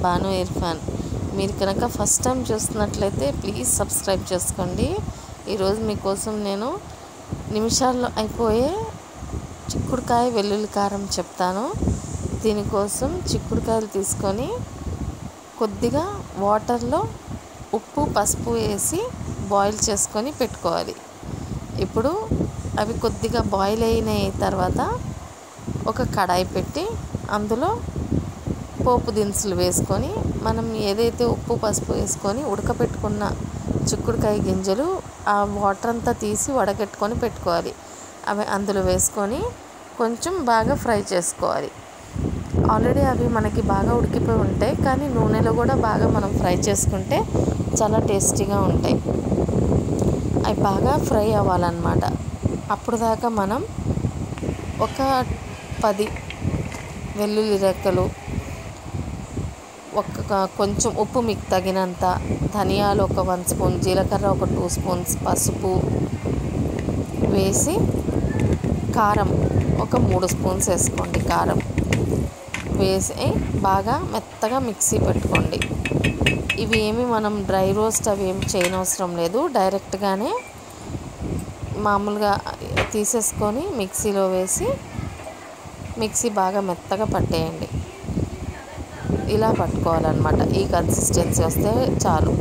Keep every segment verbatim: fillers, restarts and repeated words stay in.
భాను ఇర్ఫాన్. మీరు కనుక first time చూస్తున్నట్లయితే ప్లీజ్ సబ్స్క్రైబ్ చేసుకోండి. ఈరోజు మీకోసం నేను నిమిషాల్లో అయిపోయే చిక్కుడుకాయ వెల్లుల్లి కారం చెప్తాను. దీనికోసం చిక్కుడుకాయలు తీసుకొని కొద్దిగా వాటర్లో ఉప్పు పసుపు వేసి బాయిల్ చేసుకొని పెట్టుకోవాలి. ఇప్పుడు అవి కొద్దిగా బాయిల్ అయిన తర్వాత ఒక కడాయి పెట్టి అందులో పోపు దినుసులు వేసుకొని మనం ఏదైతే ఉప్పు పసుపు వేసుకొని ఉడకపెట్టుకున్న చిక్కుడుకాయ గింజలు ఆ వాటర్ అంతా తీసి వడగట్టుకొని పెట్టుకోవాలి. అవి అందులో వేసుకొని కొంచెం బాగా ఫ్రై చేసుకోవాలి. ఆల్రెడీ అవి మనకి బాగా ఉడికిపోయి ఉంటాయి, కానీ నూనెలో కూడా బాగా మనం ఫ్రై చేసుకుంటే చాలా టేస్టీగా ఉంటాయి. అవి బాగా ఫ్రై అవ్వాలన్నమాట. అప్పుడు దాకా మనం ఒక పది వెల్లుల్లి రెక్కలు, ఒక కొంచెం ఉప్పు మీకు తగినంత, ధనియాలు ఒక వన్ స్పూన్, జీలకర్ర ఒక టూ స్పూన్స్, పసుపు వేసి కారం ఒక మూడు స్పూన్స్ వేసుకోండి. కారం వేసి బాగా మెత్తగా మిక్సీ పెట్టుకోండి. ఇవి ఏమి మనం డ్రై రోస్ట్ అవి ఏమి చేయనవసరం లేదు. డైరెక్ట్గానే మామూలుగా తీసేసుకొని మిక్సీలో వేసి మిక్సీ బాగా మెత్తగా పట్టేయండి. ఇలా పట్టుకోవాలన్నమాట. ఈ కన్సిస్టెన్సీ వస్తే చాలు.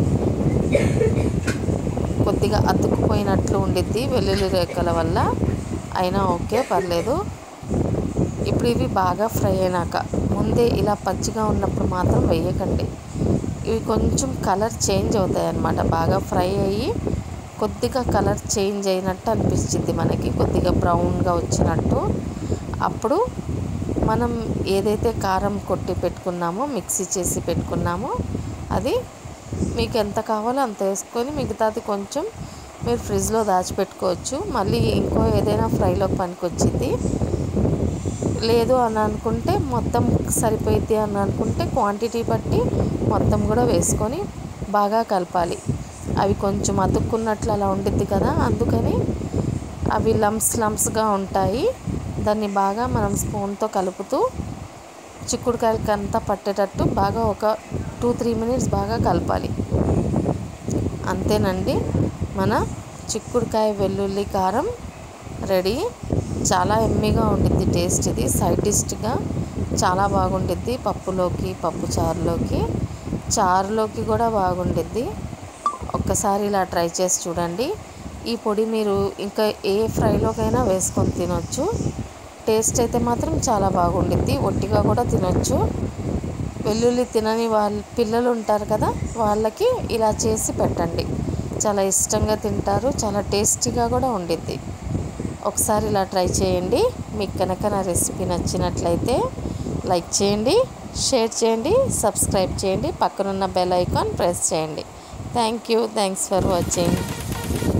కొద్దిగా అతుక్కుపోయినట్లు ఉండిద్ది వెల్లుల్లి రేఖల వల్ల, అయినా ఓకే పర్లేదు. ఇప్పుడు ఇవి బాగా ఫ్రై అయినాక ముందే ఇలా పచ్చిగా ఉన్నప్పుడు మాత్రం వేయకండి. ఇవి కొంచెం కలర్ చేంజ్ అవుతాయి అన్నమాట. బాగా ఫ్రై అయ్యి కొద్దిగా కలర్ చేంజ్ అయినట్టు అనిపిస్తుంది మనకి, కొద్దిగా బ్రౌన్గా వచ్చినట్టు. అప్పుడు మనం ఏదైతే కారం కొట్టి పెట్టుకున్నామో, మిక్సీ చేసి పెట్టుకున్నామో, అది మీకు ఎంత కావాలో అంత వేసుకొని మిగతాది కొంచెం మీరు ఫ్రిడ్జ్లో దాచిపెట్టుకోవచ్చు. మళ్ళీ ఇంకో ఏదైనా ఫ్రైలోకి పనికొచ్చింది. లేదు అని అనుకుంటే మొత్తం సరిపోయిద్ది అని అనుకుంటే క్వాంటిటీ బట్టి మొత్తం కూడా వేసుకొని బాగా కలపాలి. అవి కొంచెం అతుక్కున్నట్లు అలా ఉండిద్ది కదా, అందుకని అవి లంప్స్ లంప్స్గా ఉంటాయి. దాన్ని బాగా మనం స్పూన్తో కలుపుతూ చిక్కుడుకాయలకి అంతా పట్టేటట్టు బాగా ఒక టూ త్రీ మినిట్స్ బాగా కలపాలి. అంతేనండి, మన చిక్కుడుకాయ వెల్లుల్లి కారం రెడీ. చాలా ఎమ్మీగా ఉండిద్ది టేస్ట్. ఇది సైడ్ డిష్గా చాలా బాగుండిద్ది. పప్పులోకి, పప్పు చారులోకి, చారులోకి కూడా బాగుండిద్ది. ఒక్కసారి ఇలా ట్రై చేసి చూడండి. ఈ పొడి మీరు ఇంకా ఏ ఫ్రైలోకైనా వేసుకొని తినొచ్చు. టేస్ట్ అయితే మాత్రం చాలా బాగుండిద్ది. ఒట్టిగా కూడా తినొచ్చు. వెల్లుల్లి తినని వాళ్ళ పిల్లలు ఉంటారు కదా, వాళ్ళకి ఇలా చేసి పెట్టండి. చాలా ఇష్టంగా తింటారు. చాలా టేస్టీగా కూడా ఉండిద్ది. ఒకసారి ఇలా ట్రై చేయండి. మీకు కనుక నా రెసిపీ నచ్చినట్లయితే లైక్ చేయండి, షేర్ చేయండి, సబ్స్క్రైబ్ చేయండి, పక్కనున్న బెల్ ఐకాన్ ప్రెస్ చేయండి. Thank you. Thanks for watching.